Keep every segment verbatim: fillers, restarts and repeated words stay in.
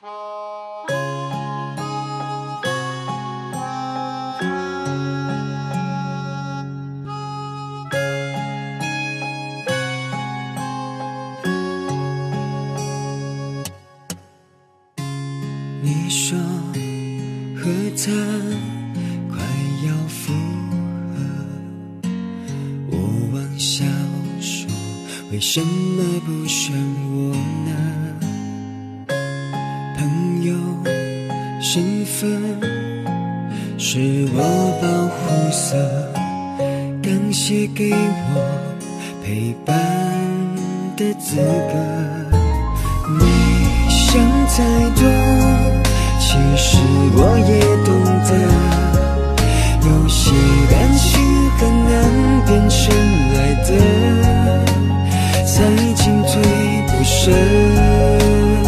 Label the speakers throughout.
Speaker 1: 你说和他快要复合，我往下说，为什么不选我呢？朋友身份是我保护色，刚写给我陪伴的资格。你想太多，其实我也懂得，有些感情很难变成爱的，才进退不舍。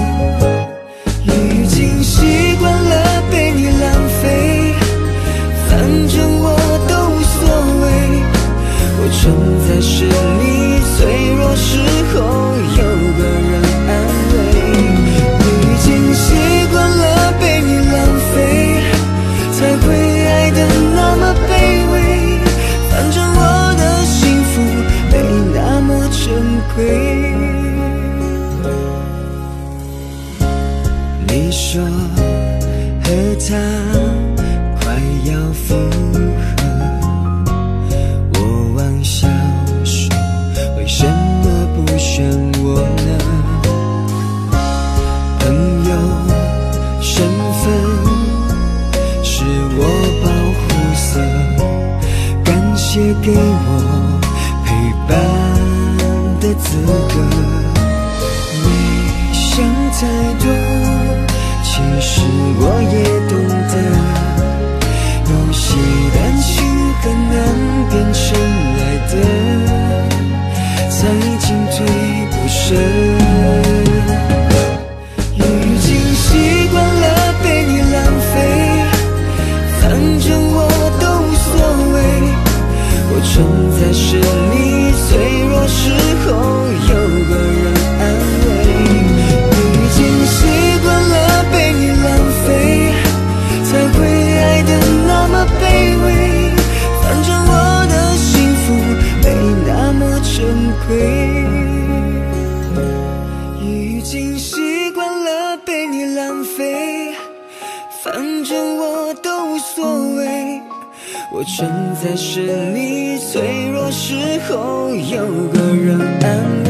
Speaker 1: 已经习惯了被你浪费，反正我都无所谓，我存在是你脆弱时候有个人安慰。已经习惯了被你浪费，才会爱得那么卑微，反正我的幸福没那么珍贵。你说和他快要复合，我往下说，为什么不选我呢？朋友身份是我保护色，感谢给我陪伴的资格。没想太多，其实我也懂得，有些感情很难变成爱的，才进退不舍。已经习惯了被你浪费，反正我都无所谓，我存在是你脆弱时候有个人安慰。已经习惯了被你浪费，才会爱得那么卑微，反正我的幸福没那么珍贵。已经习惯了被你浪费，反正我都无所谓，我存在是你脆弱时候有个人安慰。